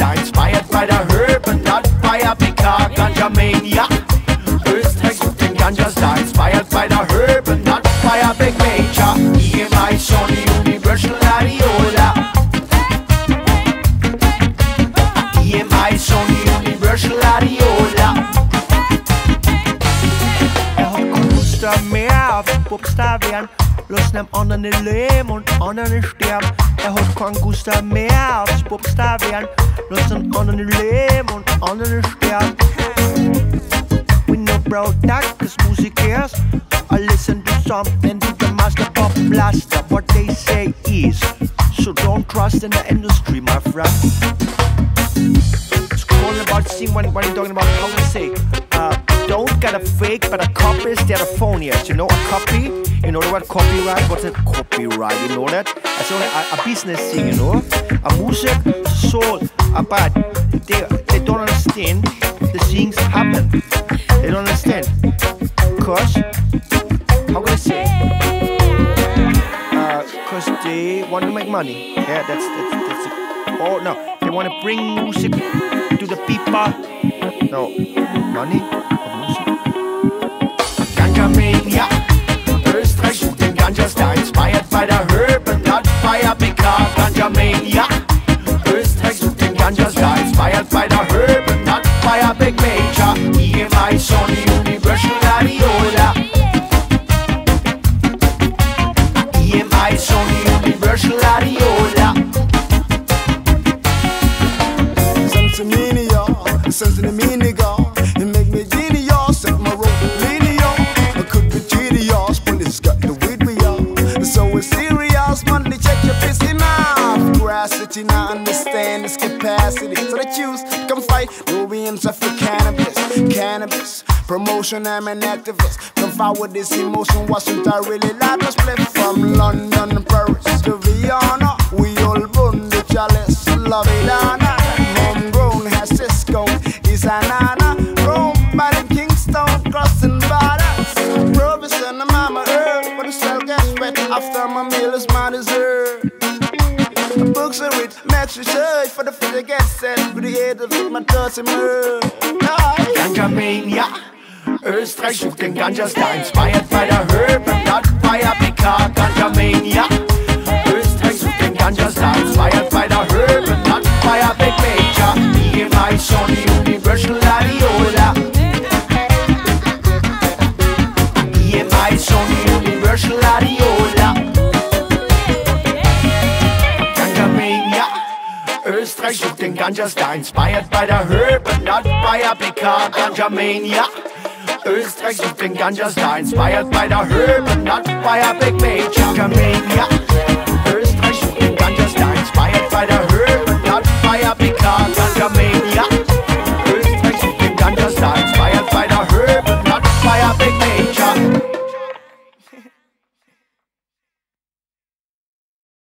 Star, inspired by the herb and not by a Picard. Ganja Mania. Österreich sucht den Ganja Star, inspired by the herb and not by a big major. EMI, Sony, Universal, Ariola. EMI, Sony, Universal, Ariola. Har kostar mer av bokstaven. Låt dem ånden i lem och ånden i stäm. Jag har kan gusta mer av bokstaven. Låt dem ånden i lem och ånden i stäm. We know bro that cause musikers. I listen to something to the master pop blaster. What they say is, so don't trust in the industry, my friend. It's all about seeing what you're talking about. How to say, don't get a fake, but a copy is they're phonies. You know, a copy. You know the word copyright? What's a copyright? You know that? It's only a business thing, you know. A music soul, but they don't understand the things happen. They don't understand. Cause, how can I say? Cause they want to make money. Yeah, that's it. Oh no, they want to bring music to the people. No, money or music. Ganja Mania. Österreich sucht den Ganja Star, inspired by the herb and not by a Picard. Ganja Mania. Österreich sucht den Ganja Star, inspired by the herb and not by a big major. EMI, Sony, Universal, Ariola. EMI, Sony, Universal, Ariola. Sense in me, nigga. It make me genius, set my road linear. I could be genius, but it's got the weed we are. So it's serious, money check your piss enough. Veracity, not understand its capacity. So they choose to come fight, no we for cannabis. Cannabis, promotion, I'm an activist. Come forward this emotion, wasn't I really like to split from London, Paris to Vienna. We all burn the chalice, love it, Anna. Homegrown has Cisco, is Anana. Rome by the Kingston, crossing borders. Provis and the mama herb, but the cell gets wet after my meal is my dessert. The books are with match research for the fit to get set. With the head of my dirty murder. Ganja Mania. Österreich sucht den Ganja Star, inspired by the herb and not by a Picard. Ganja Mania. Österreich sucht den Ganja Star, inspired by the herb and not by a big major. EMI, Sony, Universal, Ariola. EMI, Sony, Universal, Ariola. Ganja Mania. Österreich sucht den Ganja Star, inspired by the herb and not by a Picard. Ganja Mania. Österreich sucht den Ganja Star, inspired by the herb and not by a big major. Ganja Mania. Österreich sucht den Ganja Star, inspired by the herb and not by a Picard. Ganja Mania.